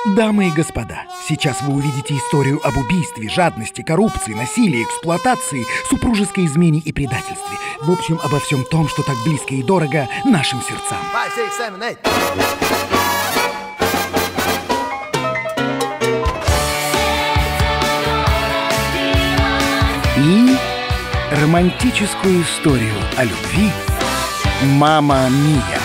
Дамы и господа, сейчас вы увидите историю об убийстве, жадности, коррупции, насилии, эксплуатации, супружеской измене и предательстве. В общем, обо всем том, что так близко и дорого нашим сердцам. 5, 6, 7, 8. И романтическую историю о любви «Мамма Мия».